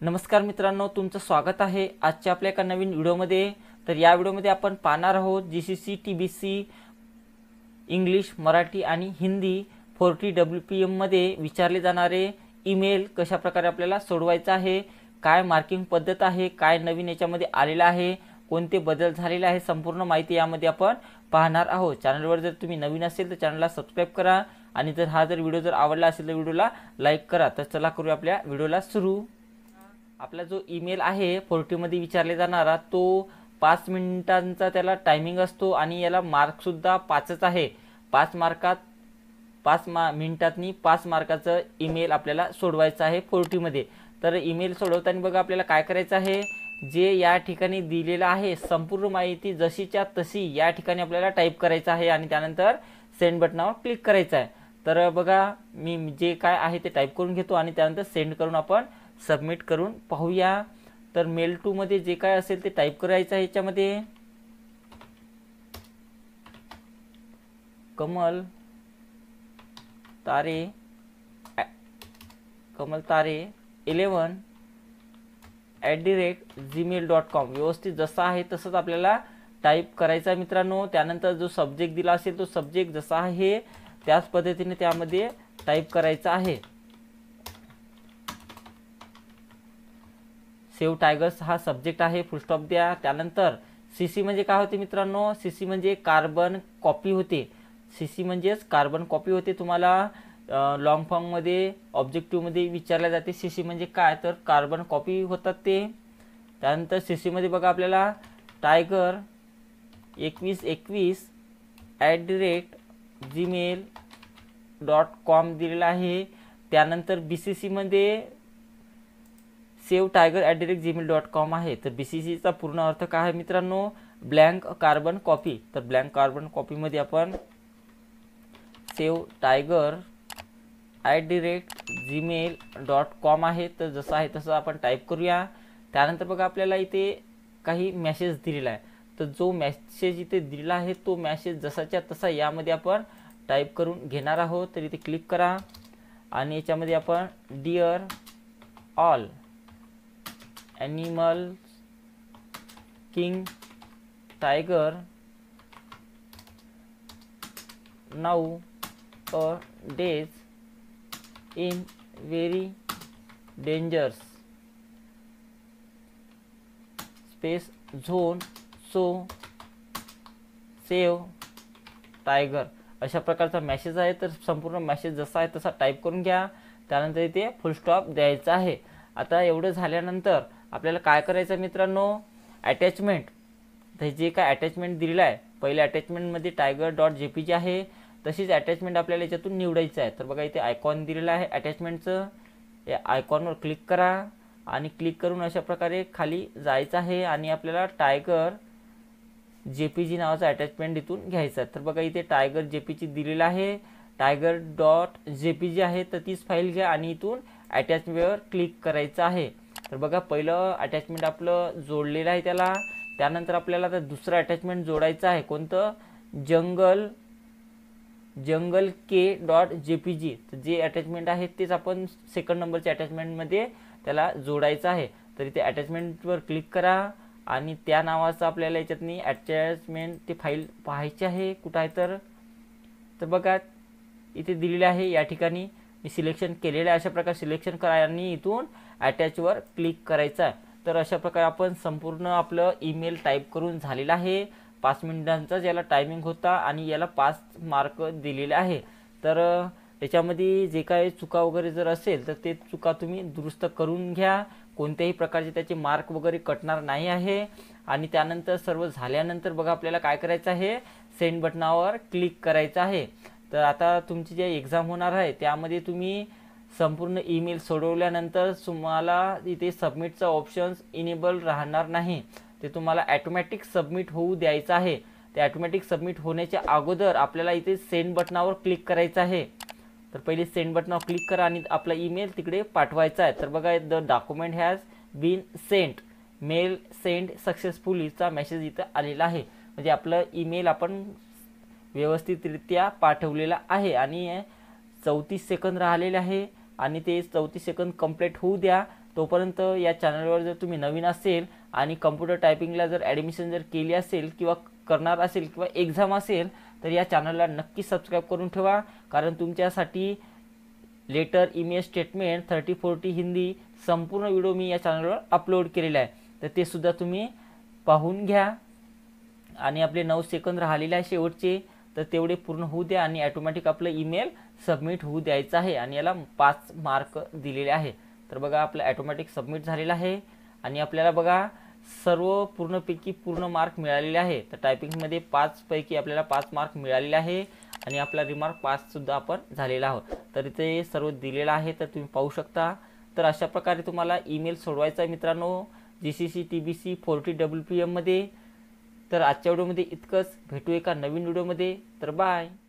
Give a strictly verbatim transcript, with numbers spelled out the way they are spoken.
नमस्कार मित्रांनो, तुमचं स्वागत आहे आजच्या आपल्या एका नवीन व्हिडिओमध्ये। तर या व्हिडिओमध्ये आपण पाहणार आहोत जीसीसी, टीबीसी, इंग्लिश, मराठी आणि Hindi forty W P M मध्ये विचारले जाणारे ईमेल कशा प्रकारे आपल्याला सोडवायचा आहे, काय मार्किंग पद्धत आहे, काय नवीन याच्यामध्ये आलेला आहे, कोणते बदल झालेले आहे, संपूर्ण माहिती यामध्ये आपण पाहणार आहोत। चॅनलवर जर तुम्ही नवीन असेल तर चॅनलला सबस्क्राइब करा आणि जर हा जर व्हिडिओ जर आवडला असेल तर व्हिडिओला लाईक करा। तर चला करूया आपल्या व्हिडिओला सुरू। आपला जो ईमेल आहे फोर्टी मध्ये विचारले जाणारा तो पाच मिनिटांचा त्याला टायमिंग असतो आणि याला मार्क सुद्धा पाचच आहे। पाच मार्कात पाच मा मिनिटांनी पाच मार्काचं ईमेल आपल्याला सोडवायचं आहे फोर्टी मध्ये। तर ईमेल सोडवताना बघा आपल्याला काय करायचं आहे, जे या ठिकाणी दिलेलं आहे संपूर्ण माहिती जशीच्या तशी या ठिकाणी आपल्याला टाईप करायचं आहे आणि त्यानंतर सेंड बटनावर क्लिक करायचं आहे। तर बघा मी जे काय आहे ते टाईप करून घेतो आणि त्यानंतर सेंड करून आपण सबमिट करून पाहूया। तर मेल टू मध्ये जे काय असेल ते टाईप करायचं आहे। याच्यामध्ये Kamal Tare Kamal Tare eleven at the rate Gmail dot com व्यवस्थित जसा आहे तसंच आपल्याला टाईप करायचं आहे मित्रांनो। त्यानंतर जो सब्जेक्ट दिला असेल तो सब्जेक्ट जसा आहे त्याच पद्धतीने त्यामध्ये टाईप करायचा आहे। सेव्ह टायगर्स हा सब्जेक्ट आहे, फुल स्टॉप द्या। त्यानंतर सीसी म्हणजे काय होते मित्रांनो, सीसी म्हणजे कार्बन कॉपी होते। सीसी म्हणजेच कार्बन कॉपी होते। तुम्हाला लॉंग फॉर्म मध्ये ऑब्जेक्टिव्ह मध्ये विचारले जाते सीसी म्हणजे काय, तर कार्बन कॉपी होतात ते। त्यानंतर सीसी मध्ये बघा आपल्याला टायगर एकवीस एकवीस at the rate Gmail dot com दिलेला आहे। त्यानंतर बीसीसी मध्ये save tiger at the rate Gmail dot com आहे। तर बीसीसीचा पूर्ण अर्थ काय आहे मित्रांनो, ब्लँक कार्बन कॉपी। तर ब्लँक कार्बन कॉपी मध्ये आपण save tiger at the rate Gmail dot com आहे। तर जसं आहे तसं आपण टाईप करूया। त्यानंतर बघा आपल्याला इथे काही मेसेज दिलेला आहे, तर जो मेसेज इथे दिलेला आहे तो मेसेज जसाच्या तसा यामध्ये आपण टाईप करून घेणार आहोत। तर इथे क्लिक करा आणि याच्यामध्ये आपण dear all animal king tiger nowadays in very dangerous space zone so save tiger अशा प्रकारचा मेसेज आहे। तर संपूर्ण मेसेज जसा आहे तसा टाईप करून घ्या। त्यानंतर इथे फुल स्टॉप द्यायचा आहे। आता एवढं झाल्यानंतर आपल्याला काय करायचं मित्रांनो, अटॅचमेंट तर जे काय अटॅचमेंट दिलेलं आहे पहिल्या अटॅचमेंटमध्ये टायगर डॉट जेपीजी आहे, तशीच अटॅचमेंट आपल्याला याच्यातून निवडायचं आहे। तर बघा इथे आयकॉन दिलेलं आहे अटॅचमेंटचं, या आयकॉनवर क्लिक करा आणि क्लिक करून अशा प्रकारे खाली जायचं आहे आणि आपल्याला टायगर जेपीजी नावाचं अटॅचमेंट इथून घ्यायचं आहे। तर बघा इथे टायगर जेपीजी दिलेलं आहे, टायगर डॉट जेपीजी आहे, तर तीच फाईल घ्या आणि इथून अटॅचमेंटवर क्लिक करायचं आहे। तर बघा पहिलं अटॅचमेंट आपलं जोडलेलं आहे त्याला। त्यानंतर आपल्याला आता दुसरं अटॅचमेंट जोडायचं आहे, कोणतं, जंगल जंगल के डॉट जेपीजी। तर जे अटॅचमेंट आहे तेच आपण सेकंड नंबरच्या अटॅचमेंटमध्ये त्याला जोडायचं आहे। तर इथे अटॅचमेंटवर क्लिक करा आणि त्या नावाचं आपल्याला याच्यातनी अटॅचमेंट ते फाईल पाहायची आहे कुठं आहे। तर तर बघा इथे दिलेले आहे, या ठिकाणी मी सिलेक्शन केलेलं आहे। अशा प्रकारे सिलेक्शन करा आणि इथून अटॅचवर क्लिक करायचं आहे। तर अशा प्रकारे आपण संपूर्ण आपलं ईमेल टाईप करून झालेलं आहे। पाच मिनिटांचा याला टायमिंग होता आणि याला पाच मार्क दिलेले आहे। तर त्याच्यामध्ये जे काही चुका वगैरे जर असेल तर ते चुका तुम्ही दुरुस्त करून घ्या, कोणत्याही प्रकारचे त्याचे मार्क वगैरे कटणार नाही आहे। आणि त्यानंतर सर्व झाल्यानंतर बघा आपल्याला काय करायचं आहे, सेंड बटनावर क्लिक करायचं आहे। तर आता तुमची जे एक्झाम होणार आहे त्यामध्ये तुम्ही संपूर्ण ईमेल सोडवल्यानंतर तुम्हाला इथे सबमिटचा ऑप्शन्स इनेबल राहणार नाही, ते तुम्हाला ॲटोमॅटिक सबमिट होऊ द्यायचं आहे। ते ॲटोमॅटिक सबमिट होण्याच्या अगोदर आपल्याला इथे सेंड बटनावर क्लिक करायचं आहे। तर पहिले सेंड बटनावर क्लिक करा आणि आपला ईमेल तिकडे पाठवायचा आहे। तर बघा the document has been sent, mail send सक्सेसफुलीचा मेसेज इथं आलेला आहे। म्हणजे आपलं ईमेल आपण व्यवस्थितरित्या पाठवलेला आहे आणि चौतीस सेकंद राहिलेले आहे आणि ते चौतीस सेकंद कंप्लीट होऊ द्या। तोपर्यंत या चॅनलवर जर तुम्ही नवीन असेल आणि कम्प्युटर टायपिंगला जर ॲडमिशन जर केली असेल किंवा करणार असेल किंवा एक्झाम असेल तर या चॅनलला नक्की सबस्क्राईब करून ठेवा, कारण तुमच्यासाठी letter, email statement, thirty forty Hindi संपूर्ण व्हिडिओ मी या चॅनलवर अपलोड केलेला आहे, तर ते सुद्धा तुम्ही पाहून घ्या. आणि आपले नऊ सेकंद राहिलेले आहे शेवटचे, तर तेवढे पूर्ण होऊ द्या आणि ॲटोमॅटिक आपलं ईमेल सबमिट होऊ द्यायचं आहे आणि याला पाच मार्क दिलेले आहे. तर बघा आपलं ॲटोमॅटिक सबमिट झालेलं आहे आणि आपल्याला बघा सर्व पूर्णपैकी पूर्ण मार्क मिळालेले आहे. तर टायपिंगमध्ये पाचपैकी आपल्याला पाच मार्क मिळालेले आहे आणि आपला रिमार्क पाचसुद्धा आपण झालेला आहोत. तर इथे सर्व दिलेलं आहे, तर तुम्ही पाहू शकता. तर अशा प्रकारे तुम्हाला ईमेल सोडवायचा आहे मित्रांनो G C C T B C forty W P एममध्ये. तर आजच्या व्हिडिओमध्ये इतकंच. भेटू एका नवीन व्हिडिओमध्ये. तर बाय.